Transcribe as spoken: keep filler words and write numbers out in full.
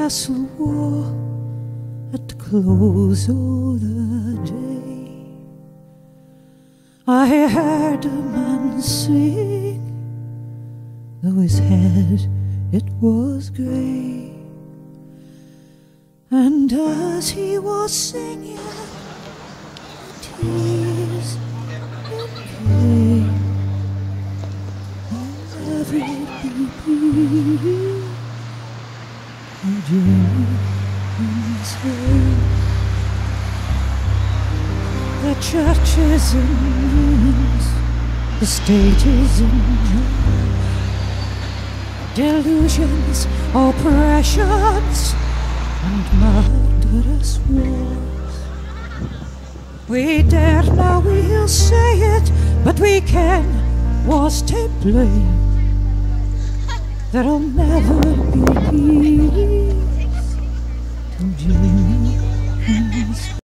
castle wall at the close of the day. I heard a man sing, though his head it was grey. And as he was singing, tears it came. Never be a gentleman's way. The church is in ruins, the state is in ruins. Delusions, oppressions, and murderous wars. We dare now, we'll say it, but we can was to blame. There'll never be peace